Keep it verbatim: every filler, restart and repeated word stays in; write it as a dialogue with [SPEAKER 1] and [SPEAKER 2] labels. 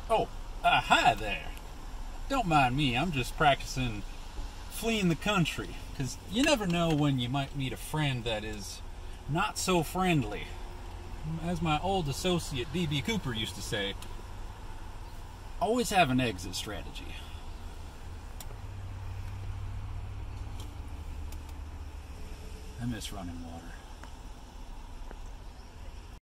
[SPEAKER 1] Oh, uh, hi there. Don't mind me, I'm just practicing fleeing the country, because you never know when you might meet a friend that is not so friendly. As my old associate D B Cooper used to say, always have an exit strategy. I miss running water.